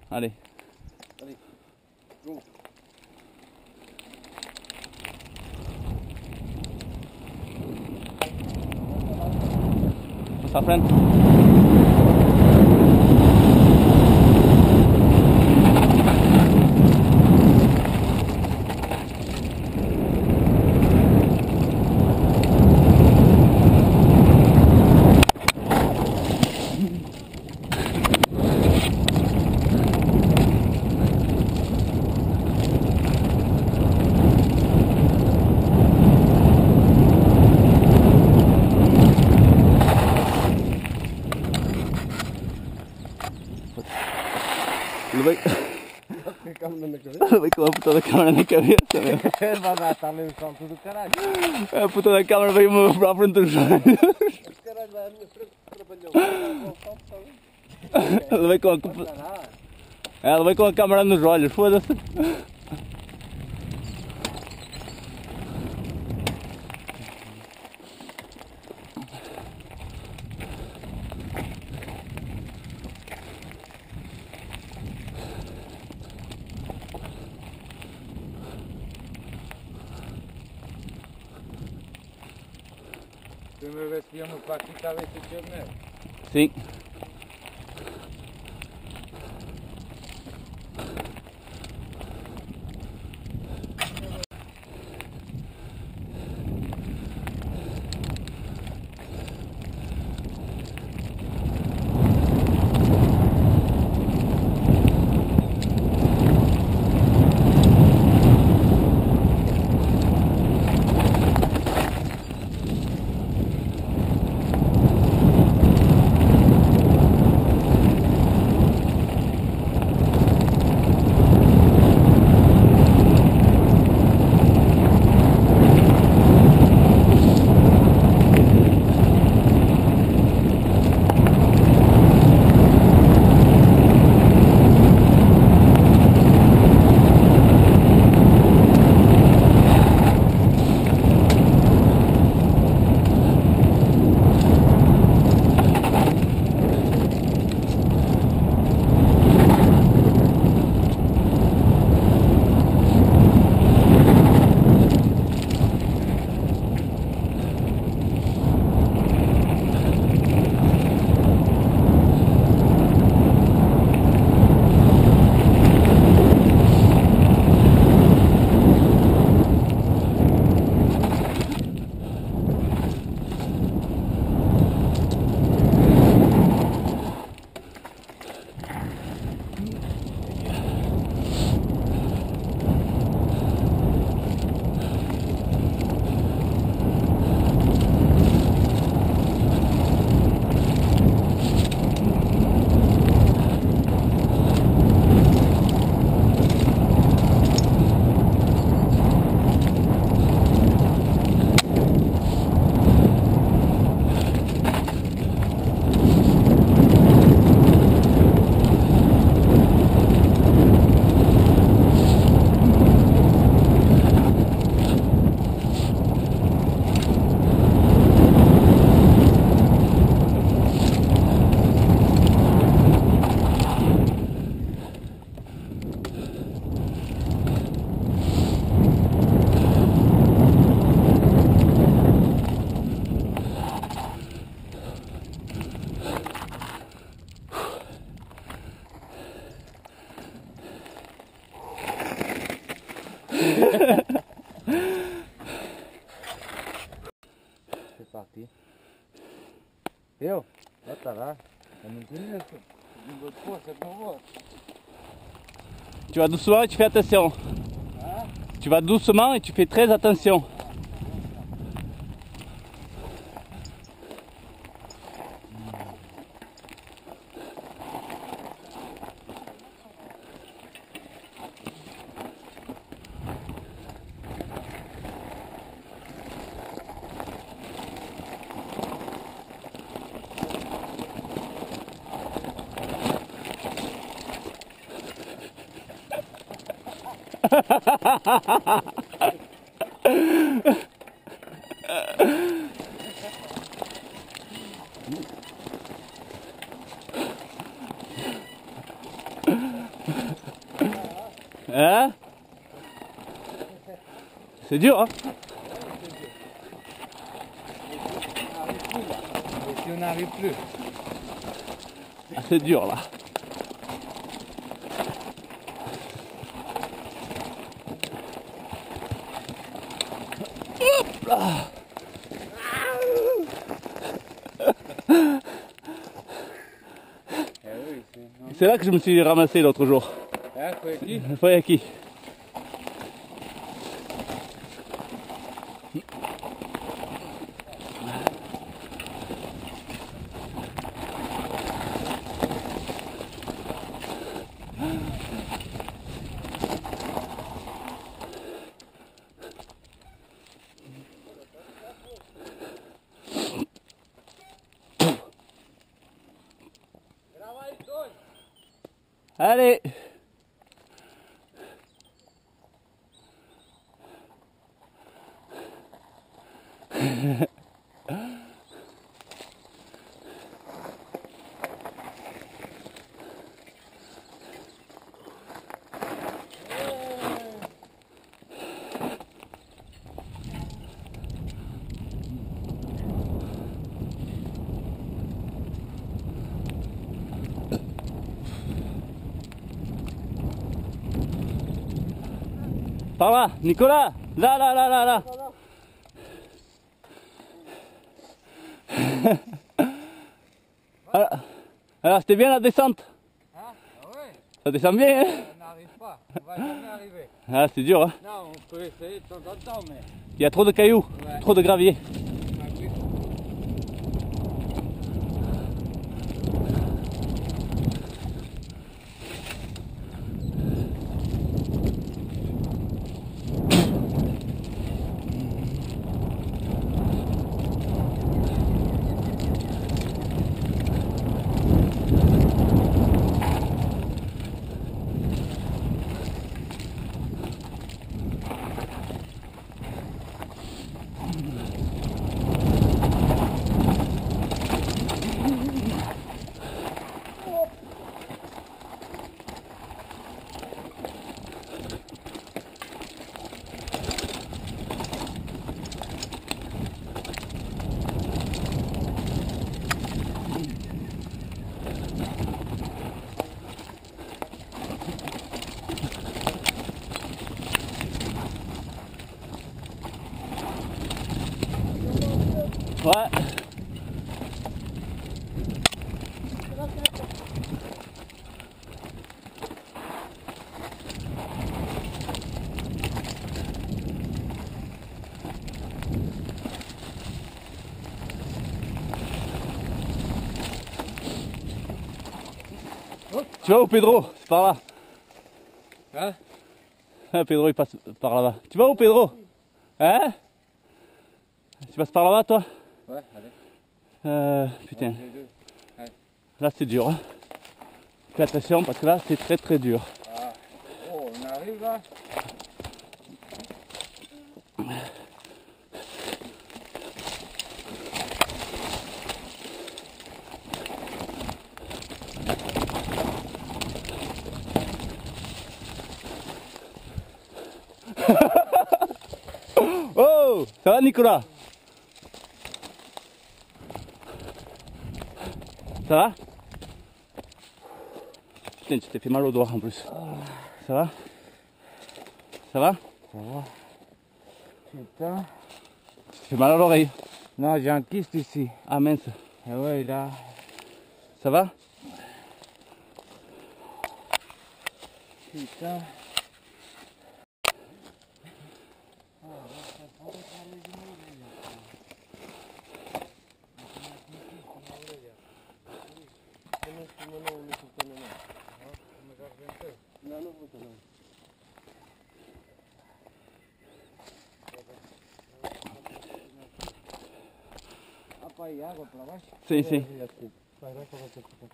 Allez. Allez, go. Ça freine. Levei com a puta da câmera na cabeça, meu. Vai dar, está ali no salto do caralho. A puta da câmera veio-me para a frente dos joelhos. Caralho, lá à minha frente, trabalhou. Levei com a... levei com a câmera nos olhos, foda-se. Primeira vez que íamos para aqui estava esse aqui mesmo. Sim. C'est parti. Yo, là ça va. On nous dit une autre fois, c'est pour moi. Tu vas doucement et tu fais attention. Hein? Tu vas doucement et tu fais très attention. Hein? C'est dur, hein? Et si on n'arrive plus, Ah, c'est dur là. Hop là. oui, C'est là que je me suis ramassé l'autre jour. hein, faut être qui? Foi aqui. Allez. Par là, Nicolas. Là, là, là, là, là. Alors, c'était bien la descente. Hein? Ah ouais, Ça descend bien, hein? on n'arrive pas, on va jamais arriver. Ah, c'est dur, hein? Non, on peut essayer de temps en temps, mais... Il y a trop de cailloux, Ouais. trop de gravier. Ah oui. Ouais. Tu vas où, Pedro? C'est par là. Hein? Ah, Pedro il passe par là-bas. Tu vas où, Pedro? Hein? Tu passes par là-bas, toi? Ouais, allez. Putain. Les deux. Allez. Là c'est dur, hein. Fais attention parce que là c'est très très dur. Ah. Oh, on arrive là. Oh, ça va, Nicolas? Ça va? Putain, tu t'es fait mal au doigt en plus. Ça va? Ça va? Ça va. Putain. Tu te fais mal à l'oreille. Non, j'ai un kyste ici. Ah mince. Ah ouais, là. Ça va? Putain. Apa aí, água pra baixo? Sim, sim. Vai, vai, vai, vai.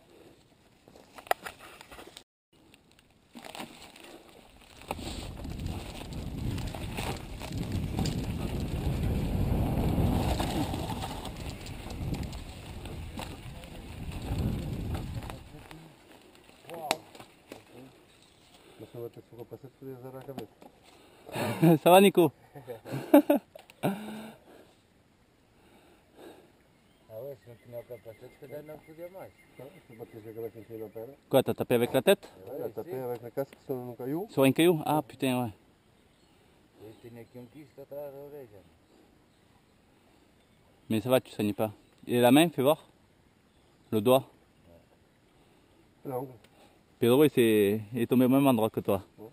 Mas não vai ter que capacete para usar a cabeça. Ça va Nico? Ah ouais, se não tinha o capacete, se calhar não podia mais. Não, se batesse a cabeça em cima da perna. Quoi, t'as tapé avec la tête? Ouais, tapé avec la casque sur um caillou. Sur un caillou? Ah putain, ouais. Eu tinha aqui quisto atrás da orelha. Mais ça va, tu saignes pas. Et la main, fais voir. Le doigt. L'ongle. Pedro, il est tombé au même endroit que toi. Bon,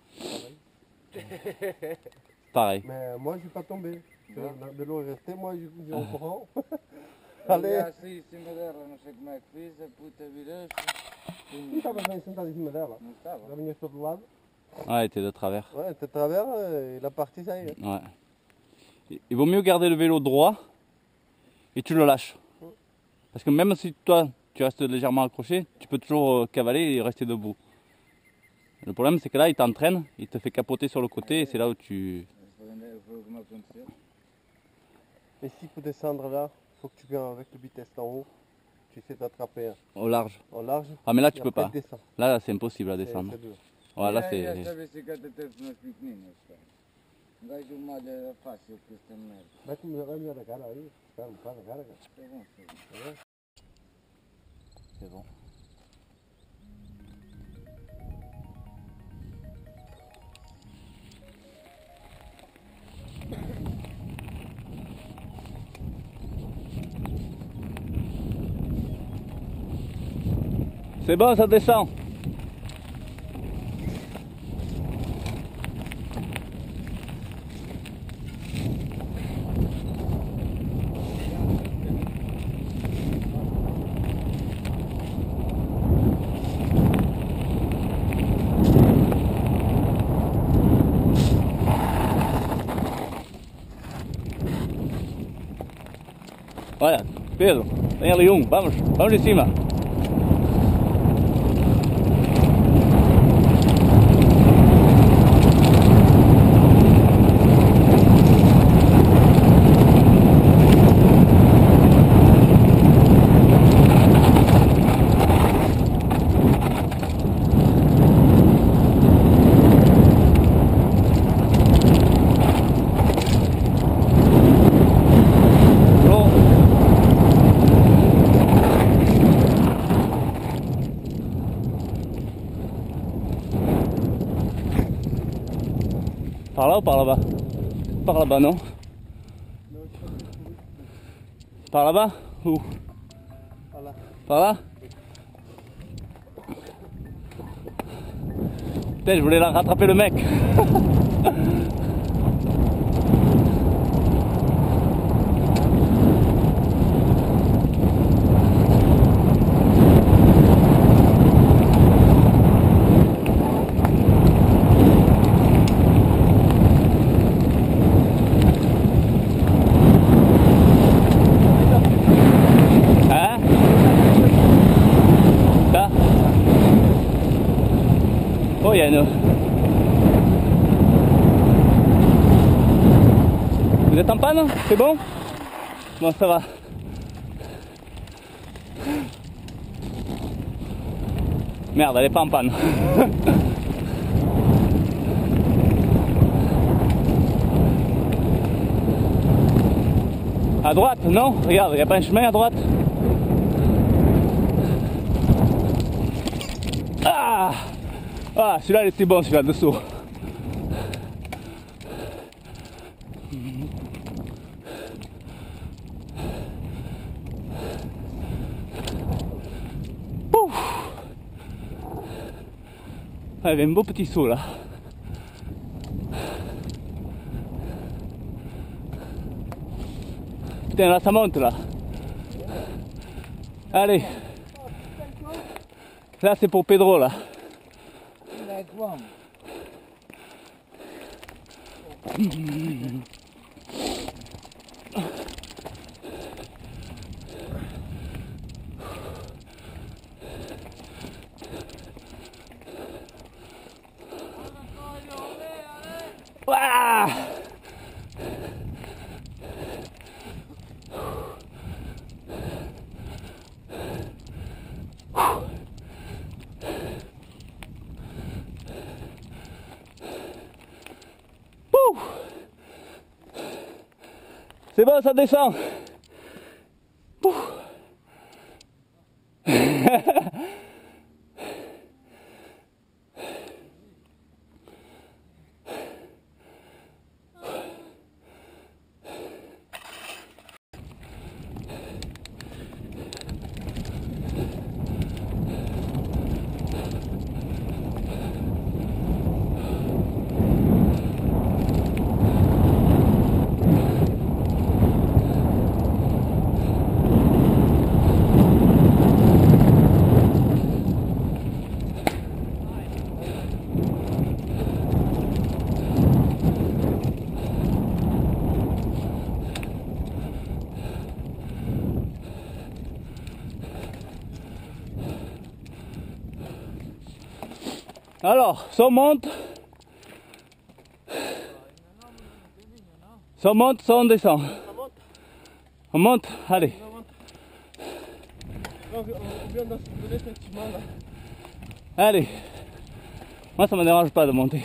Pareil. mais moi, je suis pas tombé. De l'eau est restée, moi, je suis au courant. Ali assim em cima dela, não sei como é que fiz, a puta virou-se. Tu estavas bem sentado em cima dela. Não estava? Já vinhas para do lado. Ouais, t'es de travers. Ouais, t'es de travers, il a parti, ça y est. Ouais. Il vaut mieux garder le vélo droit et tu le lâches. Parce que même si toi, tu restes légèrement accroché, tu peux toujours cavaler et rester debout. Le problème, c'est que là, il t'entraîne, il te fait capoter sur le côté et c'est là où tu... Foi o que me aconteceu. Et si pour descendre là, il faut que tu viennes avec le vitesse en haut. Tu essaies d'attraper Au large. en large. Ah, mais là, tu et peux après, pas. descends. Là, c'est impossible à C'est descendre. dur. Ouais, là, E esta c'est... bicicleta teve umas pequeninas, pá. Um gajo malha fácil com esta merda. Vai melhor a cara aí. Espera um bocado a cara. É bom, filho. C'est bon. C'est bon, ça descend. Olha, Pedro, tem ali um, vamos em cima. Par là ou par là-bas? Par là-bas, non? Par là-bas? Où? Voilà. Par là? Putain, je voulais rattraper le mec. Hein? Là? Oh, il y a une... Vous êtes en panne? C'est bon? Bon, ça va. Merde, elle est pas en panne. À droite, non? Regarde, il n'y a pas un chemin à droite? Ah! Ah, celui-là, il était bon, celui-là, dessous. Ouf! Ah, il y avait un beau petit saut, là. Putain, là, ça monte, là. Allez. Là, c'est pour Pedro, là. Like one. Ouah! C'est bon, ça descend. Ouh. Alors, ça monte. Ça monte, ça on descend. On monte, allez. On vient de se donner effectivement là. Allez. Moi ça me dérange pas de monter.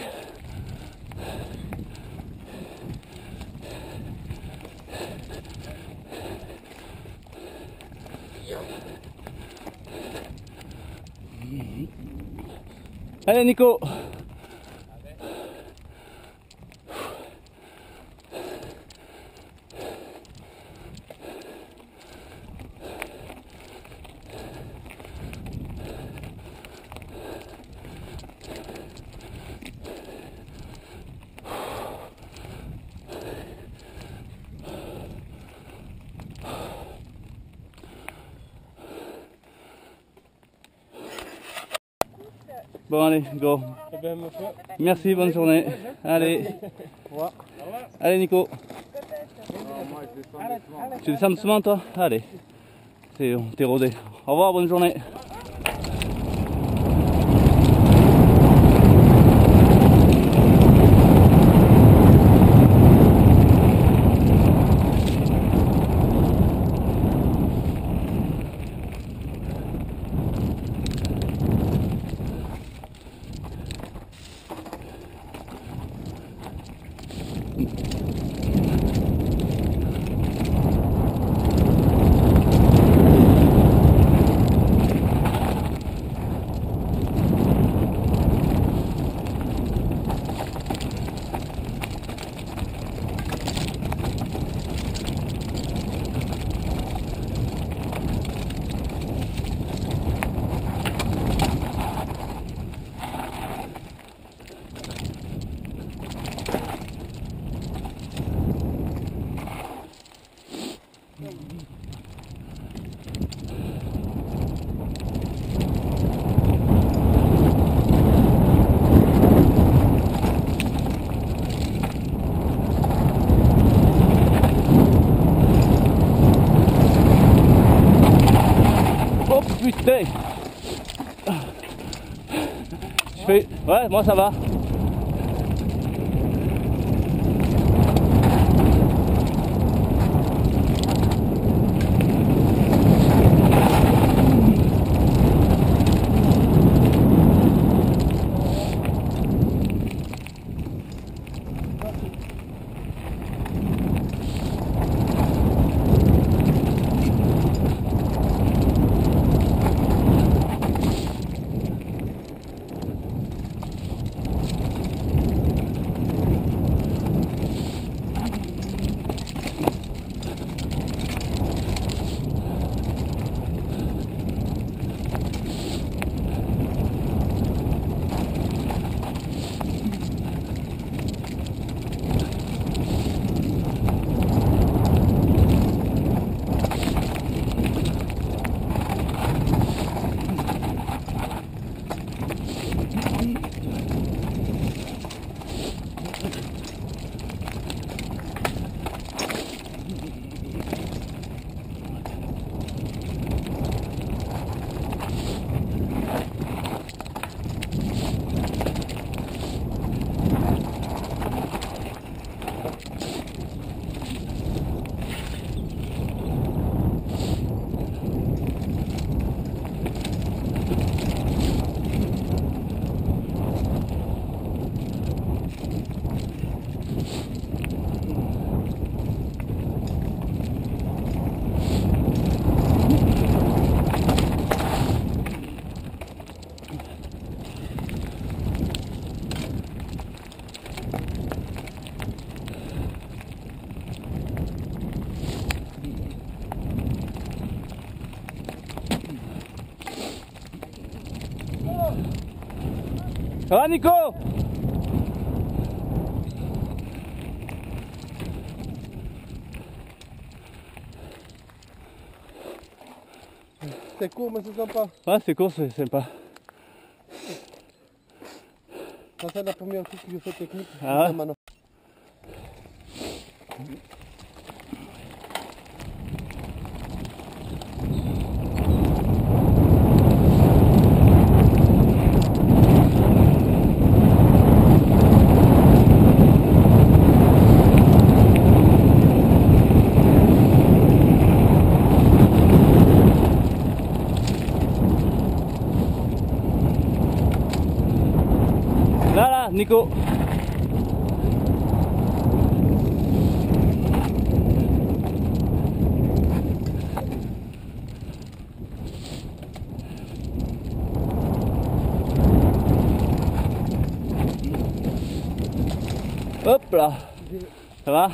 Allez Nico. Bon allez, go. Eh bien, monsieur. Merci, bonne journée. Allez. Au revoir. Allez Nico. Moi, je descends doucement. Tu descends doucement toi? Allez. T'es rodé. Au revoir, bonne journée. Oh putain. Je fais... Ouais, moi ça va. Ça va Nico? C'est court mais c'est sympa. Ouais, c'est court, c'est sympa. Ça c'est la première fois que je fais technique. Ah ouais? Maintenant. Là, Nico. Hop là. Ça va?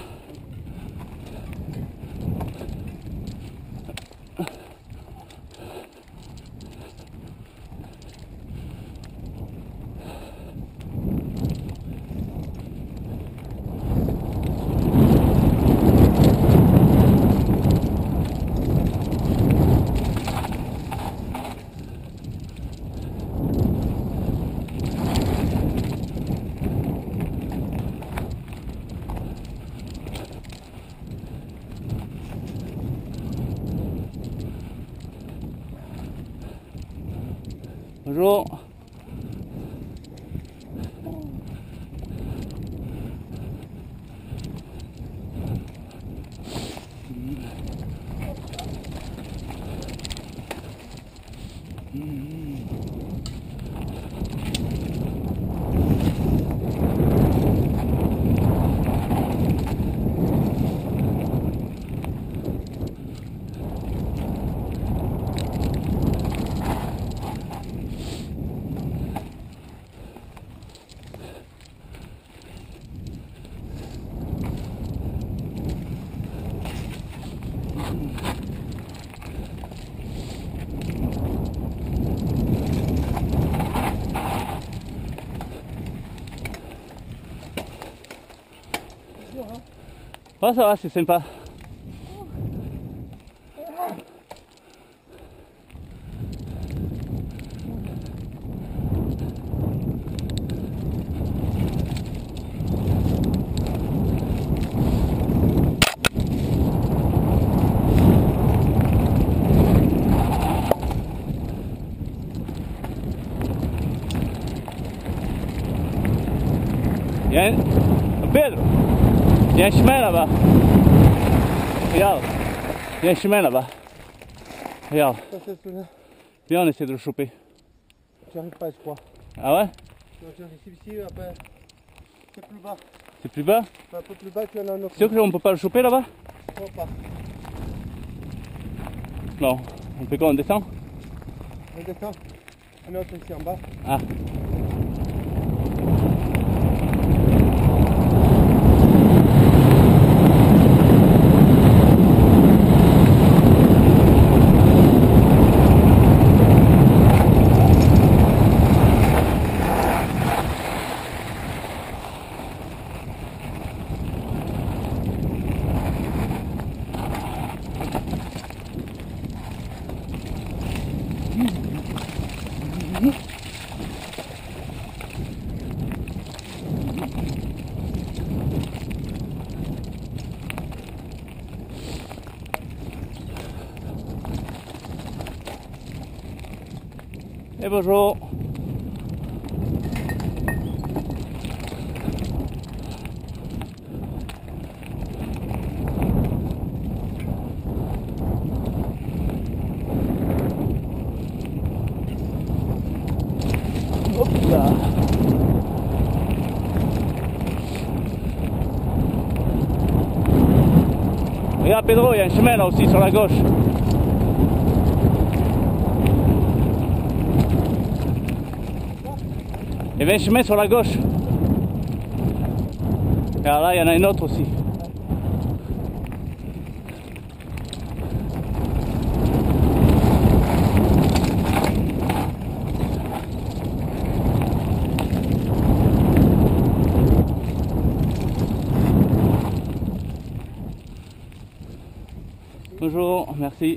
Bonjour. Ouais, ça va, c'est sympa. Il y a un... Pedro, il y a un chemin là-bas. Regarde, il y a un chemin là-bas. Regarde, Ça c'est celui-là. viens on essaie de le choper. Tu arrives pas je crois. Ah ouais? Tu arrives ici, après c'est plus bas. C'est plus bas? Un peu plus bas tu en as un autre. C'est sûr qu'on peut pas le choper là-bas? Je crois pas. Non. On fait quoi? On descend? On descend. Un autre ici en bas. Ah. Et bonjour. Hop là. Regarde Pedro, il y a un chemin là aussi sur la gauche. Il y avait un chemin sur la gauche. Et alors là, il y en a un autre aussi. Bonjour, merci.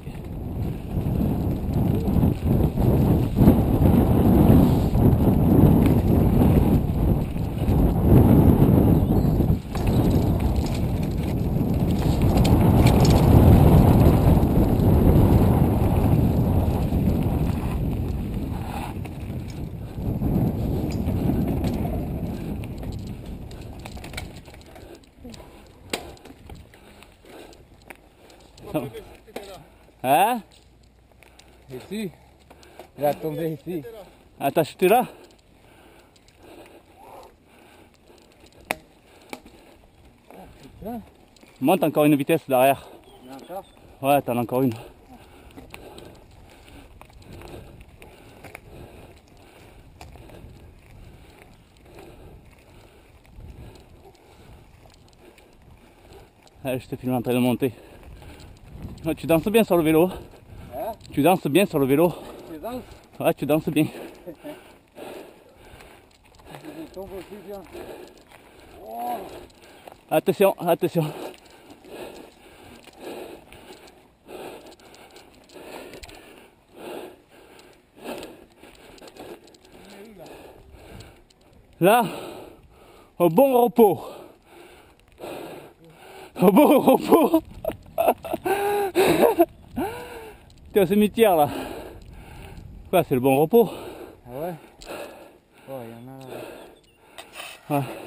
Hein? Ici. Il a tombé ici. Ah, t'as chuté là? Putain. Monte encore une vitesse derrière. Il y en a encore? Ouais, t'en as encore une. Allez, je te filme en train de monter. Ouais, tu danses bien sur le vélo. Hein? Tu danses bien sur le vélo. Tu danses? Ouais, tu danses bien. Tu tombes aussi bien. Attention, attention. Là, au bon repos. Au bon repos. T'es au cimetière là. Quoi, c'est le bon repos? Ah ouais? Oh, il y en a là. Ouais.